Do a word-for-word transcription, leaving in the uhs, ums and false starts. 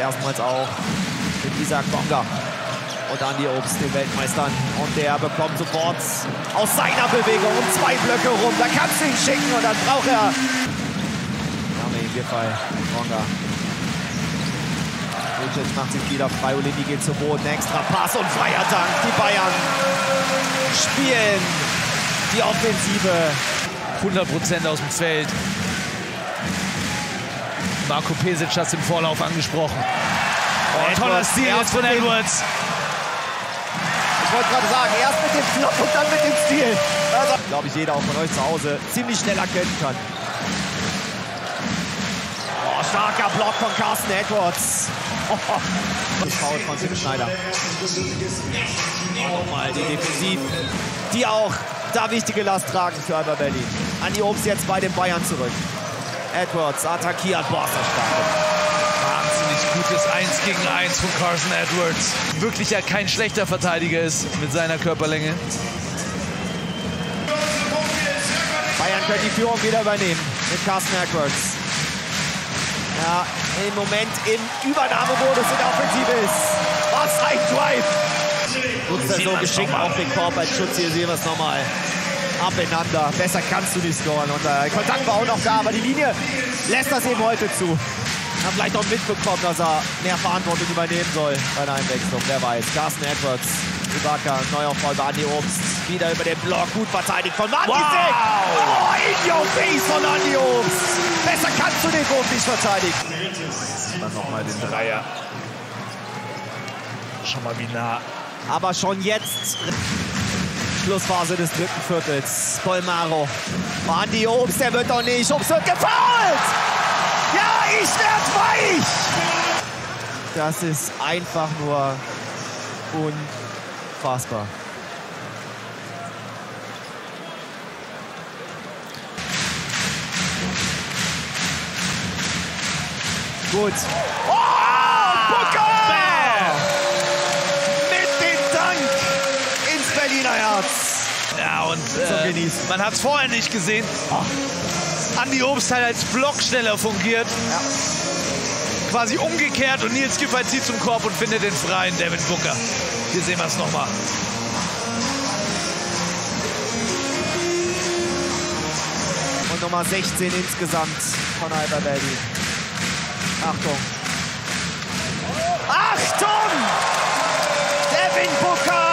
erstmals auch mit Isaac Bonga und Andy Obst, den Weltmeistern. Und der bekommt sofort aus seiner Bewegung um zwei Blöcke rum. Da kannst du ihn schicken und dann braucht er... Name Giffey, Bonga. Vucic macht sich wieder frei, Olindi geht zu Boden, extra Pass und freier Dank. Die Bayern spielen die Offensive. hundert Prozent aus dem Feld. Marco Pesic hat es im Vorlauf angesprochen. Oh, toller Stil jetzt von Edwards. Ich wollte gerade sagen, erst mit dem Flop und dann mit dem Stil. Also, glaube ich, jeder auch von euch zu Hause ziemlich schnell erkennen kann. Oh, starker Block von Carson Edwards. Oh, das Foul von Tim Schneider. Oh, nochmal die Defensiv, die auch da wichtige Last tragen für Alba Berlin. Andy Obst jetzt bei den Bayern zurück. Edwards attackiert, Boah, wahnsinnig gutes eins gegen eins von Carson Edwards. Wirklich ja kein schlechter Verteidiger ist mit seiner Körperlänge. Bayern können die Führung wieder übernehmen mit Carson Edwards. Ja, im Moment im Übernahmemodus in der Offensive ist. Was ein Drive! Nutzt er so geschickt auch den Korb als Schutz. Hier sehen wir es nochmal. Abeinander. Besser kannst du nicht scoren. Und der Kontakt war auch noch da, aber die Linie lässt das eben heute zu. Hat vielleicht noch mitbekommen, dass er mehr Verantwortung übernehmen soll bei der Einwechslung. Wer weiß. Carson Edwards, Ibaka, Neuaufbau bei Andy Obst. Wieder über den Block. Gut verteidigt von Martin. Wow. Oh, in your face von Andy Obst. Besser kannst du den Wurf nicht verteidigen. Dann nochmal den Dreier. Schon mal wie nah. Aber schon jetzt Schlussphase des dritten Viertels. Bolmaro. Andy Obst, der wird doch nicht. Obst wird gefoult! Ja, ich werd weich! Das ist einfach nur unfassbar. Gut. Oh, Booker! Berliner Herz. Ja, und äh, man hat es vorher nicht gesehen. Oh. Andy Obst hat als Blocksteller fungiert. Ja. Quasi umgekehrt und Nils Giffey zieht zum Korb und findet den freien Devin Booker. Hier sehen wir es nochmal. Und Nummer sechzehn insgesamt von Alba Berlin. Achtung. Achtung! Devin Booker!